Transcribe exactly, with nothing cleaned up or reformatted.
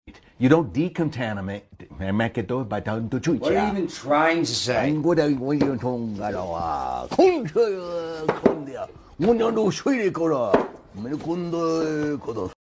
You don't decontaminate make it by down to What are you even trying to say? 안고다 원이는 통가라와 콩셔 콩디야 문양도 쉬리 거라 맨 군도 거도